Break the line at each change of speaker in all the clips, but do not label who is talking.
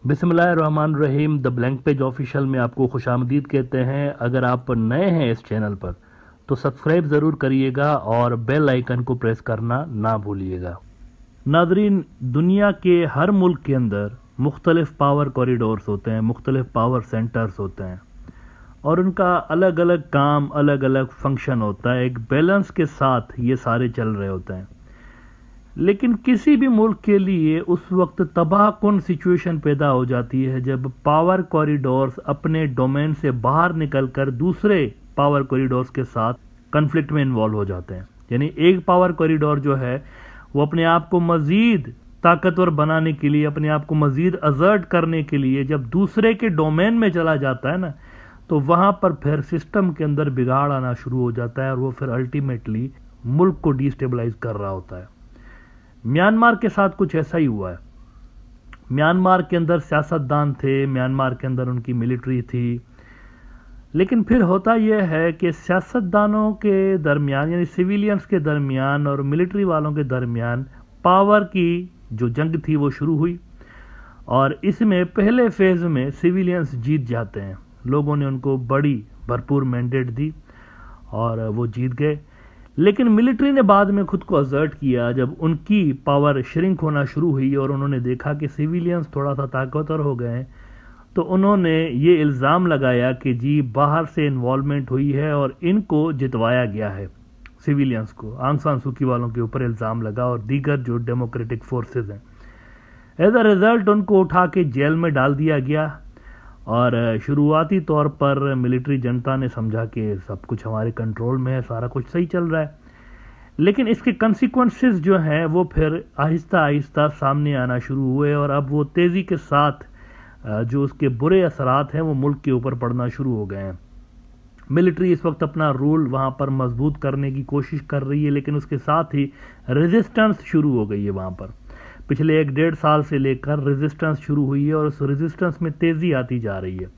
बिस्मिल्लाहिर्रहमानिर्रहीम। The blank page official में आपको खुशामदीद कहते हैं। अगर आप नए हैं इस चैनल पर तो सब्सक्राइब ज़रूर करिएगा और बेल आइकन को प्रेस करना ना भूलिएगा। नादरीन, दुनिया के हर मुल्क के अंदर मुख्तलिफ पावर कॉरिडोर्स होते हैं, मुख्तलिफ पावर सेंटर्स होते हैं और उनका अलग अलग काम, अलग अलग फंक्शन होता है। एक बैलेंस के साथ ये सारे चल रहे होते हैं। लेकिन किसी भी मुल्क के लिए उस वक्त तबाहकुन सिचुएशन पैदा हो जाती है जब पावर कॉरिडोर्स अपने डोमेन से बाहर निकलकर दूसरे पावर कॉरिडोर्स के साथ कन्फ्लिक्ट में इन्वॉल्व हो जाते हैं। यानी एक पावर कॉरिडोर जो है वो अपने आप को मजीद ताकतवर बनाने के लिए, अपने आप को मजीद असर्ट करने के लिए जब दूसरे के डोमेन में चला जाता है ना, तो वहां पर फिर सिस्टम के अंदर बिगाड़ आना शुरू हो जाता है और वो फिर अल्टीमेटली मुल्क को डिस्टेबलाइज कर रहा होता है। म्यांमार के साथ कुछ ऐसा ही हुआ है। म्यांमार के अंदर सियासतदान थे, म्यांमार के अंदर उनकी मिलिट्री थी, लेकिन फिर होता यह है कि सियासतदानों के दरमियान यानी सिविलियंस के दरमियान और मिलिट्री वालों के दरमियान पावर की जो जंग थी वो शुरू हुई और इसमें पहले फेज में सिविलियंस जीत जाते हैं। लोगों ने उनको बड़ी भरपूर मैंडेट दी और वो जीत गए। लेकिन मिलिट्री ने बाद में खुद को असर्ट किया जब उनकी पावर श्रिंक होना शुरू हुई और उन्होंने देखा कि सिविलियंस थोड़ा सा ताकतवर हो गए हैं, तो उन्होंने ये इल्ज़ाम लगाया कि जी बाहर से इन्वॉल्वमेंट हुई है और इनको जितवाया गया है। सिविलियंस को, आंग सान सूकी वालों के ऊपर इल्ज़ाम लगा और दीगर जो डेमोक्रेटिक फोर्सेस हैं। एज अ रिजल्ट उनको उठा के जेल में डाल दिया गया और शुरुआती तौर पर मिलिट्री जनता ने समझा कि सब कुछ हमारे कंट्रोल में है, सारा कुछ सही चल रहा है। लेकिन इसके कंसिक्वेंसेस जो हैं वो फिर आहिस्ता आहिस्ता सामने आना शुरू हुए और अब वो तेज़ी के साथ जो उसके बुरे असरात हैं वो मुल्क के ऊपर पड़ना शुरू हो गए हैं। मिलिट्री इस वक्त अपना रूल वहाँ पर मजबूत करने की कोशिश कर रही है, लेकिन उसके साथ ही रेजिस्टेंस शुरू हो गई है। वहाँ पर पिछले 1-1.5 साल से लेकर रेजिस्टेंस शुरू हुई है और उस रेजिस्टेंस में तेज़ी आती जा रही है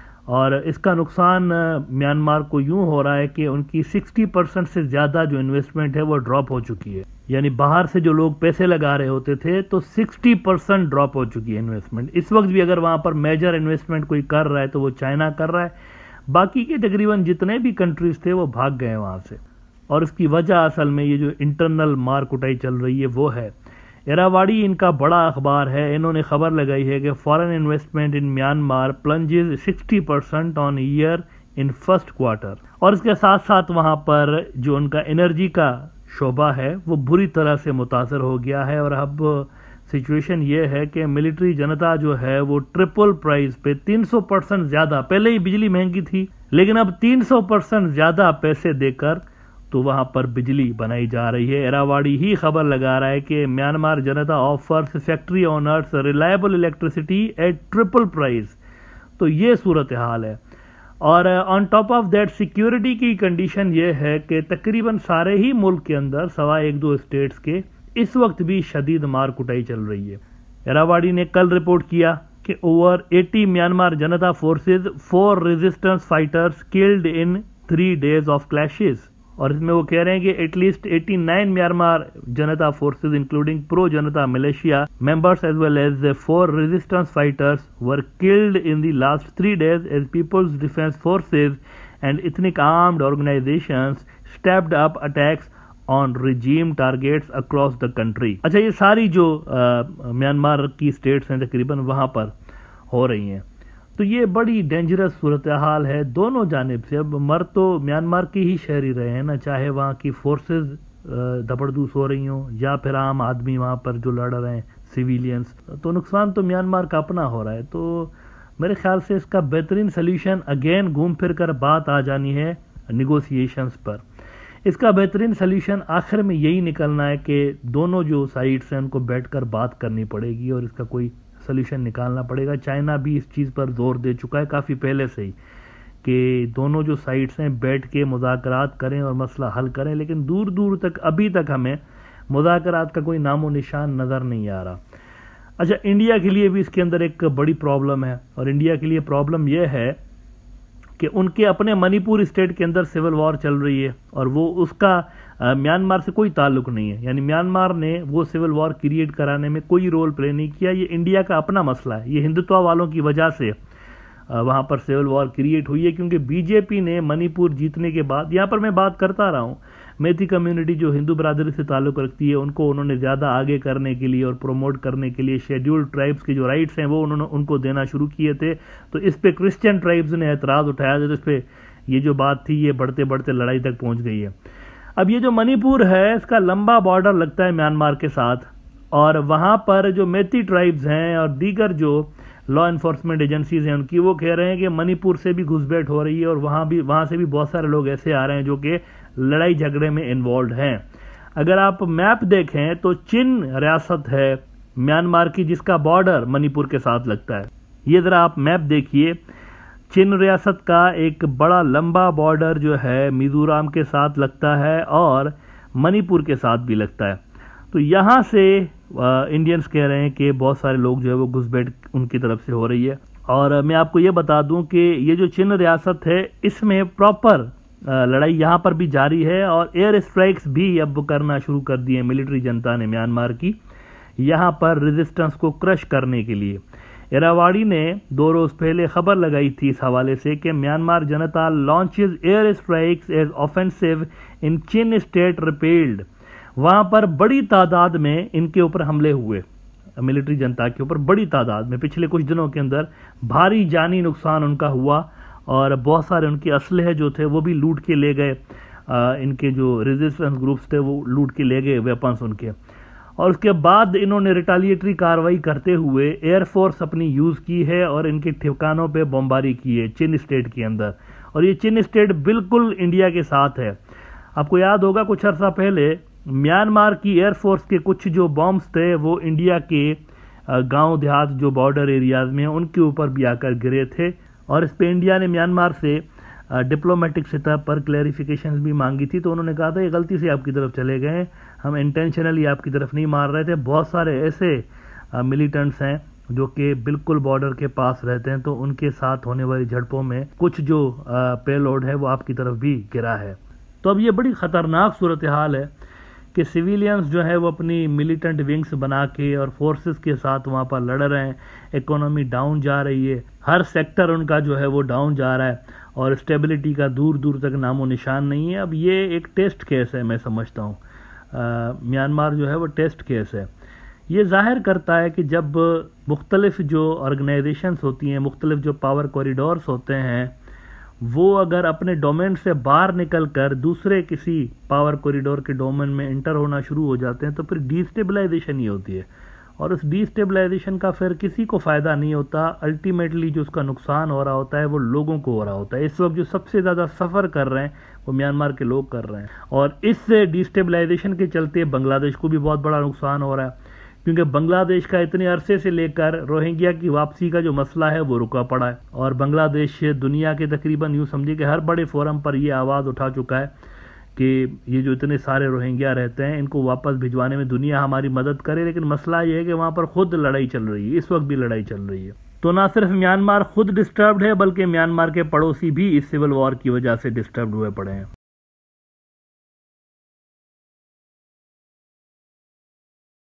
और इसका नुकसान म्यांमार को यूं हो रहा है कि उनकी 60% से ज़्यादा जो इन्वेस्टमेंट है वो ड्रॉप हो चुकी है। यानी बाहर से जो लोग पैसे लगा रहे होते थे तो 60% ड्रॉप हो चुकी है इन्वेस्टमेंट। इस वक्त भी अगर वहाँ पर मेजर इन्वेस्टमेंट कोई कर रहा है तो वो चाइना कर रहा है। बाकी के तकरीबन जितने भी कंट्रीज थे वो भाग गए वहाँ से और इसकी वजह असल में ये जो इंटरनल मार कुटाई चल रही है वो है। इरावाड़ी इनका बड़ा अखबार है, इन्होंने खबर लगाई है कि foreign investment in Myanmar plunges 60% on year in first quarter. और इसके साथ साथ वहां पर जो उनका एनर्जी का शोबा है वो बुरी तरह से मुतासर हो गया है और अब सिचुएशन ये है कि मिलिट्री जनता जो है वो ट्रिपल प्राइस पे 300% ज्यादा, पहले ही बिजली महंगी थी लेकिन अब 300% ज्यादा पैसे देकर तो वहां पर बिजली बनाई जा रही है। इरावाड़ी ही खबर लगा रहा है कि Myanmar junta offers factory owners reliable electricity at triple price. तो ये सूरत हाल है और on top of that security की कंडीशन ये है कि तकरीबन सारे ही मुल्क के अंदर सवाए 1-2 स्टेट्स के इस वक्त भी शदीद मार कुटाई चल रही है। इरावाड़ी ने कल रिपोर्ट किया कि over 80 Myanmar junta forces 4 resistance fighters killed in 3 days of clashes. और इसमें वो कह रहे हैं कि at least 89 Myanmar junta forces including pro junta militia members as well as 4 resistance fighters were killed in the last 3 days as people's defence forces and ethnic armed organisations stepped up attacks on regime targets across the country. अच्छा, ये सारी जो Myanmar की states हैं तकरीबन वहां पर हो रही हैं, तो ये बड़ी डेंजरस सूरत हाल है दोनों जानिब से। अब मर तो म्यांमार के ही शहरी रहे हैं ना, चाहे वहाँ की फोर्सेस दबड़दूस हो रही हों या फिर आम आदमी वहाँ पर जो लड़ रहे हैं सिविलियंस, तो नुकसान तो म्यांमार का अपना हो रहा है। तो मेरे ख्याल से इसका बेहतरीन सोल्यूशन अगेन घूम फिर कर बात आ जानी है निगोसिएशंस पर। इसका बेहतरीन सोल्यूशन आखिर में यही निकलना है कि दोनों जो साइड्स हैं उनको बैठकर बात करनी पड़ेगी और इसका कोई सोल्यूशन निकालना पड़ेगा। चाइना भी इस चीज़ पर जोर दे चुका है काफ़ी पहले से ही कि दोनों जो साइड्स हैं बैठ के मुज़ाकरात करें और मसला हल करें, लेकिन दूर दूर तक अभी तक हमें मुज़ाकरात का कोई नामो निशान नज़र नहीं आ रहा। अच्छा, इंडिया के लिए भी इसके अंदर एक बड़ी प्रॉब्लम है और इंडिया के लिए प्रॉब्लम यह है कि उनके अपने मणिपुर स्टेट के अंदर सिविल वॉर चल रही है और वो उसका म्यांमार से कोई ताल्लुक नहीं है। यानी म्यांमार ने वो सिविल वॉर क्रिएट कराने में कोई रोल प्ले नहीं किया। ये इंडिया का अपना मसला है, ये हिंदुत्व वालों की वजह से वहाँ पर सिविल वॉर क्रिएट हुई है, क्योंकि बीजेपी ने मणिपुर जीतने के बाद, यहाँ पर मैं बात करता रहा हूँ, मेथी कम्युनिटी जो हिंदू बरादरी से ताल्लुक रखती है उनको उन्होंने ज़्यादा आगे करने के लिए और प्रमोट करने के लिए शेड्यूल्ड ट्राइब्स के जो राइट्स हैं वो उन्होंने उनको देना शुरू किए थे। तो इस पे क्रिश्चियन ट्राइब्स ने एतराज़ उठाया था, तो इस पर ये जो बात थी ये बढ़ते बढ़ते लड़ाई तक पहुँच गई है। अब ये जो मणिपुर है इसका लंबा बॉर्डर लगता है म्यांमार के साथ, और वहाँ पर जो मेथी ट्राइब्स हैं और दीगर जो लॉ इन्फोर्समेंट एजेंसीज हैं उनकी, वो कह रहे हैं कि मणिपुर से भी घुसपैठ हो रही है और वहाँ से भी बहुत सारे लोग ऐसे आ रहे हैं जो कि लड़ाई झगड़े में इन्वॉल्व हैं। अगर आप मैप देखें तो चिन रियासत है म्यांमार की जिसका बॉर्डर मणिपुर के साथ लगता है। ये ज़रा आप मैप देखिए, चिन रियासत का एक बड़ा लंबा बॉर्डर जो है मिजोरम के साथ लगता है और मणिपुर के साथ भी लगता है। तो यहाँ से इंडियंस कह रहे हैं कि बहुत सारे लोग जो है वो घुसपैठ उनकी तरफ से हो रही है। और मैं आपको ये बता दूं कि ये जो चिन रियासत है इसमें प्रॉपर लड़ाई यहाँ पर भी जारी है और एयर स्ट्राइक्स भी अब करना शुरू कर दिए मिलिट्री जनता ने म्यांमार की, यहाँ पर रेजिस्टेंस को क्रश करने के लिए। इरावाड़ी ने 2 रोज पहले खबर लगाई थी इस हवाले से कि Myanmar junta launches air strikes as offensive in Chin State repelled. वहां पर बड़ी तादाद में इनके ऊपर हमले हुए, मिलिट्री जनता के ऊपर बड़ी तादाद में। पिछले कुछ दिनों के अंदर भारी जानी नुकसान उनका हुआ और बहुत सारे उनके असलहे जो थे वो भी लूट के ले गए। इनके जो रेजिस्टेंस ग्रुप्स थे वो लूट के ले गए वेपन्स उनके। और उसके बाद इन्होंने रिटालिएटरी कार्रवाई करते हुए एयरफोर्स अपनी यूज़ की है और इनके ठिकानों पे बमबारी की है चिन स्टेट के अंदर। और ये चिन स्टेट बिल्कुल इंडिया के साथ है। आपको याद होगा कुछ अर्सा पहले म्यांमार की एयरफोर्स के कुछ जो बॉम्ब्स थे वो इंडिया के गांव देहात जो बॉर्डर एरियाज में उनके ऊपर भी आकर गिरे थे। और इस पे इंडिया ने म्यांमार से डिप्लोमेटिक सतह पर क्लैरिफिकेशन भी मांगी थी। तो उन्होंने कहा था ये गलती से आपकी तरफ चले गए, हम इंटेंशनली आपकी तरफ नहीं मार रहे थे। बहुत सारे ऐसे मिलिटेंट्स हैं जो कि बिल्कुल बॉर्डर के पास रहते हैं, तो उनके साथ होने वाली झड़पों में कुछ जो पेलोड है वो आपकी तरफ भी गिरा है। तो अब ये बड़ी ख़तरनाक सूरत हाल है कि सिविलियंस जो है वो अपनी मिलिटेंट विंग्स बना के और फोर्सेस के साथ वहाँ पर लड़ रहे हैं। इकोनॉमी डाउन जा रही है, हर सेक्टर उनका जो है वो डाउन जा रहा है और स्टेबिलिटी का दूर दूर तक नामो निशान नहीं है। अब ये एक टेस्ट केस है, मैं समझता हूँ म्यांमार जो है वो टेस्ट केस है। ये जाहिर करता है कि जब मुख्तलिफ जो ऑर्गेनाइजेशंस होती हैं, मुख्तलिफ जो पावर कॉरिडोर्स होते हैं, वो अगर अपने डोमेन से बाहर निकल कर दूसरे किसी पावर कॉरिडोर के डोमेन में इंटर होना शुरू हो जाते हैं तो फिर डिस्टेबलाइजेशन ही होती है। और उस डिस्टेबलाइजेशन का फिर किसी को फ़ायदा नहीं होता। अल्टीमेटली जो उसका नुकसान हो रहा होता है वो लोगों को हो रहा होता है। इस वक्त जो सबसे ज़्यादा सफ़र कर रहे हैं वो म्यांमार के लोग कर रहे हैं। और इस डिस्टेबलाइजेशन के चलते बांग्लादेश को भी बहुत बड़ा नुकसान हो रहा है, क्योंकि बांग्लादेश का इतने अरसे से लेकर रोहिंग्या की वापसी का जो मसला है वो रुका पड़ा है। और बांग्लादेश दुनिया के तकरीबन यूँ समझिए कि हर बड़े फोरम पर ये आवाज़ उठा चुका है कि ये जो इतने सारे रोहिंग्या रहते हैं इनको वापस भिजवाने में दुनिया हमारी मदद करे। लेकिन मसला ये है कि वहाँ पर खुद लड़ाई चल रही है, इस वक्त भी लड़ाई चल रही है। तो ना सिर्फ म्यांमार खुद डिस्टर्ब्ड है बल्कि म्यांमार के पड़ोसी भी इस सिविल वॉर की वजह से डिस्टर्ब्ड हुए पड़े हैं।